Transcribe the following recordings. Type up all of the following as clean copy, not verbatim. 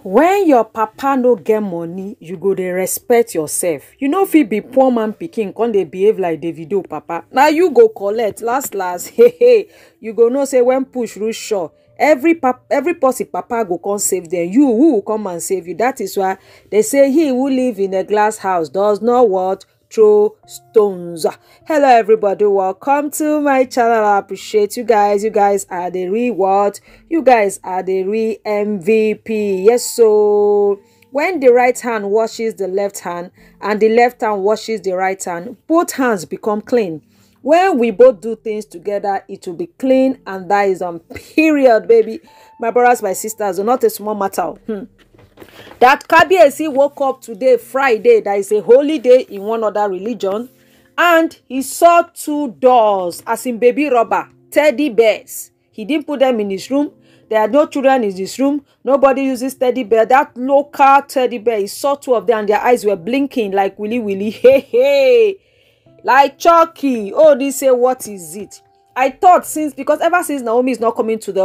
When your papa no get money, you go dey respect yourself. You know fit be poor man pikin come dey behave like Davido papa. Now you go collect last hey. You go know say when push reach shore, every person papa go come save them. You who will come and save you. That is why they say he who live in a glass house does not what? Throw stones. Hello everybody, welcome to my channel. I appreciate you guys. You guys are the real what? You guys are the real MVP. Yes, so when the right hand washes the left hand and the left hand washes the right hand, both hands become clean. When we both do things together, it will be clean, and that is on period, baby. My brothers, my sisters, not a small matter. That Kabiyesi woke up today, Friday, that is a holy day in one other religion, and he saw two dolls, as in baby rubber, teddy bears. He didn't put them in his room. There are no children in his room. Nobody uses teddy bear. That local teddy bear, he saw two of them, and their eyes were blinking like willy willy. Hey, like Chucky. Oh, they say, what is it? I thought because ever since Naomi is not coming to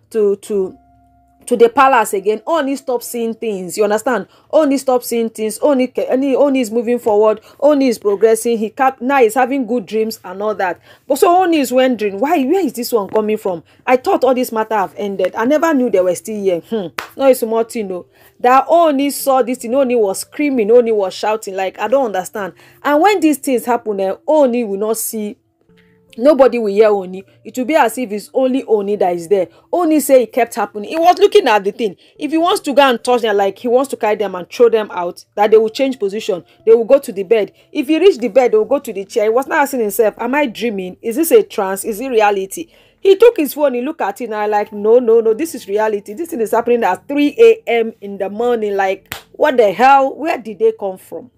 the palace again, Oni stop seeing things. You understand? Oni stop seeing things. Oni is moving forward. Oni is progressing. Now he's having good dreams and all that. But so Oni is wondering, where is this one coming from? I thought all this matter have ended. I never knew they were still here. No, it's more thing, no. That Oni saw this thing. Oni was screaming. Oni was shouting. Like, I don't understand. And when these things happen, Oni will not see. Nobody will hear Oni. It will be as if it's only Oni that is there. Oni say it kept happening. He was looking at the thing. If he wants to go and touch them, like he wants to carry them and throw them out, that they will change position. They will go to the bed. If he reach the bed, they will go to the chair. He was not asking himself, am I dreaming? Is this a trance? Is it reality? He took his phone, he looked at it, and I like, no, this is reality. This thing is happening at 3 a.m. in the morning. Like, what the hell? Where did they come from?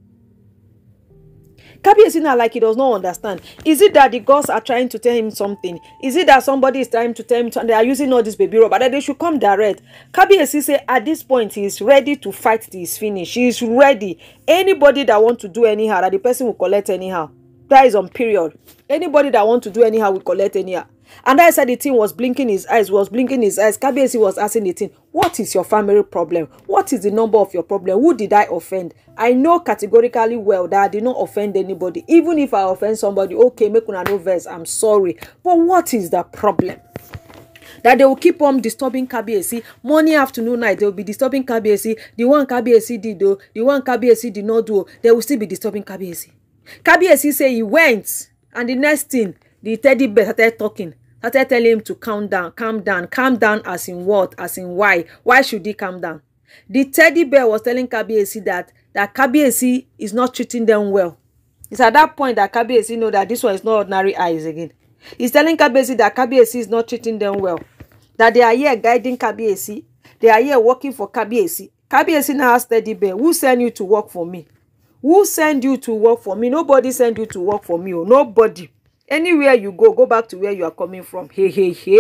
Kabiyesi now like he does not understand. Is it that the gods are trying to tell him something? Is it that somebody is trying to tell him they are using all this baby rubber, that they should come direct? Kabiyesi say at this point he is ready to fight till his finish. He is ready. Anybody that want to do anyhow, that the person will collect anyhow. That is on period. Anybody that want to do anyhow will collect anyhow. And I said the thing was blinking his eyes, Kabiyesi was asking the thing, what is your family problem? What is the number of your problem? Who did I offend? I know categorically well that I did not offend anybody. Even if I offend somebody, okay, make una no verse, I'm sorry. But what is the problem? That they will keep on disturbing Kabiyesi. Morning, afternoon, night, they will be disturbing Kabiyesi. The one Kabiyesi did though, the one Kabiyesi did not do, they will still be disturbing Kabiyesi. Kabiyesi say he went, and the next thing, the teddy bear started talking. Started telling him to calm down as in what? As in why? Why should he calm down? The teddy bear was telling Kabiyesi that Kabiyesi is not treating them well. It's at that point that Kabiyesi know that this one is not ordinary eyes again. He's telling Kabiyesi that Kabiyesi is not treating them well. That they are here guiding Kabiyesi. They are here working for Kabiyesi. Kabiyesi now asked teddy bear, who sent you to work for me? Who sent you to work for me? Nobody sent you to work for me. Oh, nobody. Anywhere you go back to where you are coming from. Hey.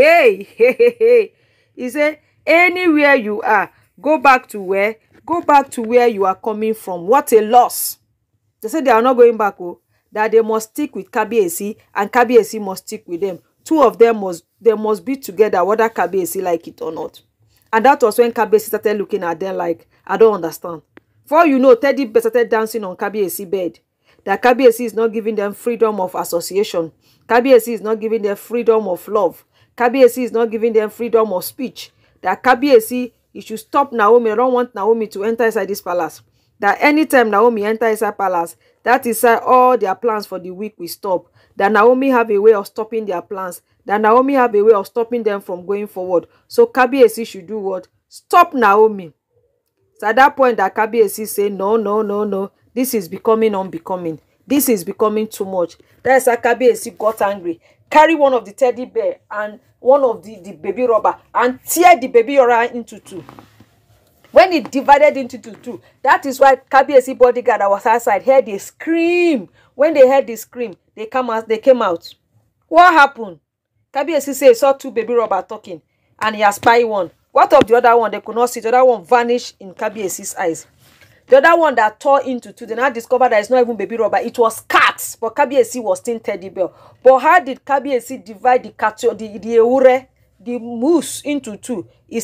He said, anywhere you are, go back to where? Go back to where you are coming from. What a loss. They said they are not going back. Oh, that they must stick with Kabiyesi, and Kabiyesi must stick with them. Two of them must be together, whether Kabiyesi like it or not. And that was when Kabiyesi started looking at them like, I don't understand. For you know, Teddy bear started dancing on Kabiyesi bed. That Kabiyesi is not giving them freedom of association. Kabiyesi is not giving them freedom of love. Kabiyesi is not giving them freedom of speech. That Kabiyesi, you should stop Naomi. I don't want Naomi to enter inside this palace. That anytime Naomi enters inside palace, that is all their plans for the week will stop. That Naomi have a way of stopping their plans. That Naomi have a way of stopping them from going forward. So Kabiyesi should do what? Stop Naomi. So at that point that Kabiyesi say, no. This is becoming unbecoming. This is becoming too much. That's why Kabiyesi got angry. Carry one of the teddy bear and one of the baby rubber and tear the baby rubber into two. When it divided into two, that is why Kabiyesi bodyguard that was outside heard a scream. When they heard the scream, they came out. What happened? Kabiyesi say he saw two baby rubber talking, and he has spied one. What of the other one? They could not see. The other one vanished in Kabiyesi's eyes. The other one that tore into two, they now discovered that it's not even baby rubber. It was cats, but Kabiyesi was still teddy bear. But how did Kabiyesi divide the cat, the ewure the moose into two is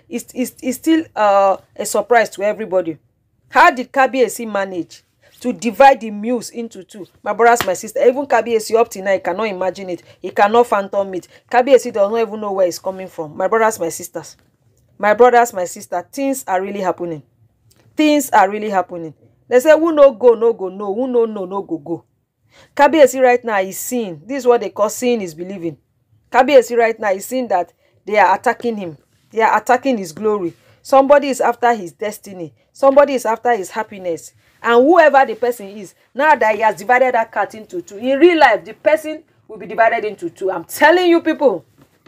still a surprise to everybody. How did Kabiyesi manage to divide the mules into two? My brothers, my sister, even Kabiyesi up till now, he cannot imagine it. He cannot phantom it. Kabiyesi does not even know where it's coming from. My brothers, my sisters. My brothers, my sister, things are really happening. Things are really happening. They say, who no go, no go, no. Who no, no, no go, go. Kabiyesi right now is seeing. This is what they call seeing is believing. Kabiyesi right now is seeing that they are attacking him. They are attacking his glory. Somebody is after his destiny. Somebody is after his happiness. And whoever the person is, now that he has divided that cat into two, in real life, the person will be divided into two. I'm telling you people.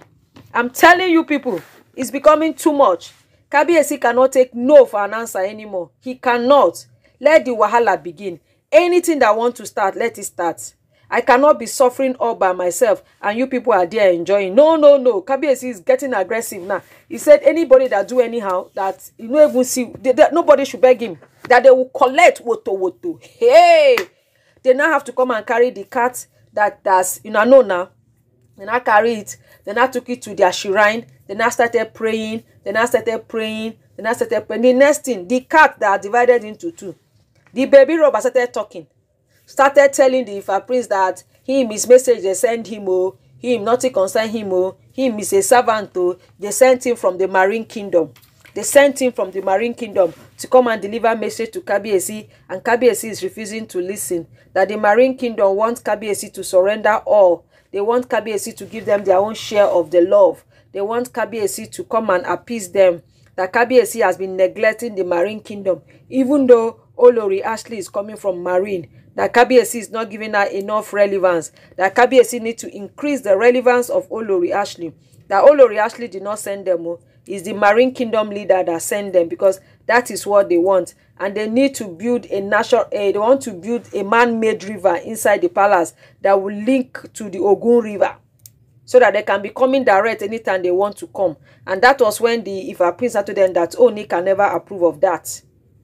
I'm telling you people. It's becoming too much. Kabiyesi cannot take no for an answer anymore. He cannot. Let the wahala begin. Anything that want to start, let it start. I cannot be suffering all by myself and you people are there enjoying. No, no, no. Kabiyesi is getting aggressive now. He said anybody that do anyhow, that you don't even see, nobody should beg him. That they will collect woto. Hey! They now have to come and carry the cat that's, you know now. They now carry it. They now took it to their shrine. They now started praying. They now started praying. They now started praying. The next thing, the cat that are divided into two. The baby robber started talking. Started telling the Ifa prince that him, his message they send him, oh, him, nothing concern him, oh, him is a servant, oh. They sent him from the Marine Kingdom. They sent him from the Marine Kingdom to come and deliver message to Kabiyesi, and Kabiyesi is refusing to listen. That the Marine Kingdom wants Kabiyesi to surrender all. They want Kabiyesi to give them their own share of the love. They want Kabiyesi to come and appease them. That Kabiyesi has been neglecting the Marine Kingdom, even though Olori Ashley is coming from Marine. That Kabiyesi is not giving her enough relevance. That Kabiyesi need to increase the relevance of Olori Ashley. That Olori Ashley did not send them. Is the Marine Kingdom leader that sent them, because that is what they want. And they need to build a natural, they want to build a man-made river inside the palace that will link to the Ogun River, so that they can be coming direct anytime they want to come. And that was when the Ifa prince told them that Oni can never approve of that.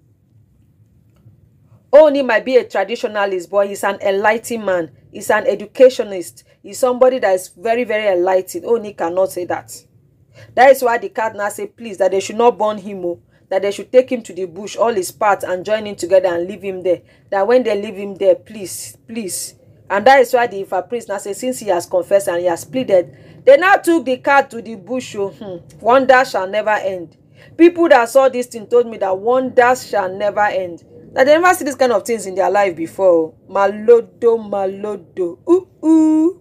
Oni might be a traditionalist, but he's an enlightened man. He's an educationist. He's somebody that is very, very enlightened. Oni cannot say that. That is why the cat now say, please, that they should not burn him, that they should take him to the bush, all his parts, and join him together and leave him there. That when they leave him there, please, please. And that is why the Ifa priest now say, since he has confessed and he has pleaded, they now took the cat to the bush. Wonder shall never end. People that saw this thing told me that wonders shall never end. That they never see this kind of things in their life before. Malodo, malodo. Ooh.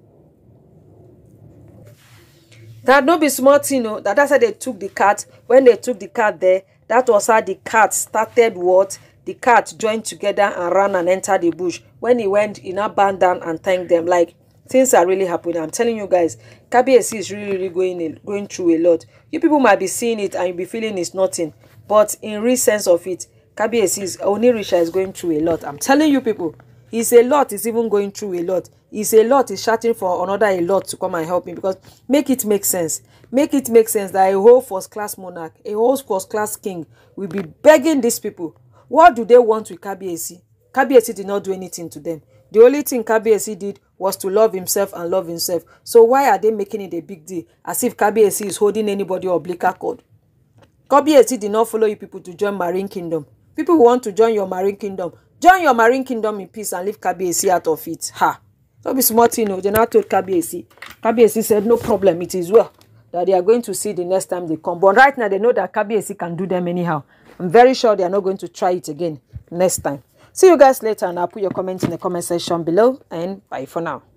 That no be small thing, that's how they took the cat. When they took the cat there, that was how the cat started what? The cat joined together and ran and entered the bush. When he went, he now bowed down and thanked them. Like, things are really happening. I'm telling you guys, Kabiyesi is really going through a lot. You people might be seeing it and you'll be feeling it's nothing. But in real sense of it, Kabiyesi Onirisha is going through a lot. I'm telling you people, he's a lot. He's even going through a lot. He's a lot. He's shouting for another a lot to come and help him, because make it make sense. Make it make sense that a whole first-class monarch, a whole first-class king will be begging these people. What do they want with Kabiyesi? Kabiyesi did not do anything to them. The only thing Kabiyesi did was to love himself and love himself. So why are they making it a big deal? As if Kabiyesi is holding anybody oblique cord. Kabiyesi did not follow you people to join Marine Kingdom. People who want to join your Marine Kingdom, join your Marine Kingdom in peace and leave Kabiyesi out of it. Ha! Don't be smart, you know. They now told Kabiyesi. Kabiyesi said, no problem, it is well. That they are going to see the next time they come. But right now, they know that Kabiyesi can do them anyhow. I'm very sure they are not going to try it again next time. See you guys later, and I'll put your comments in the comment section below. And bye for now.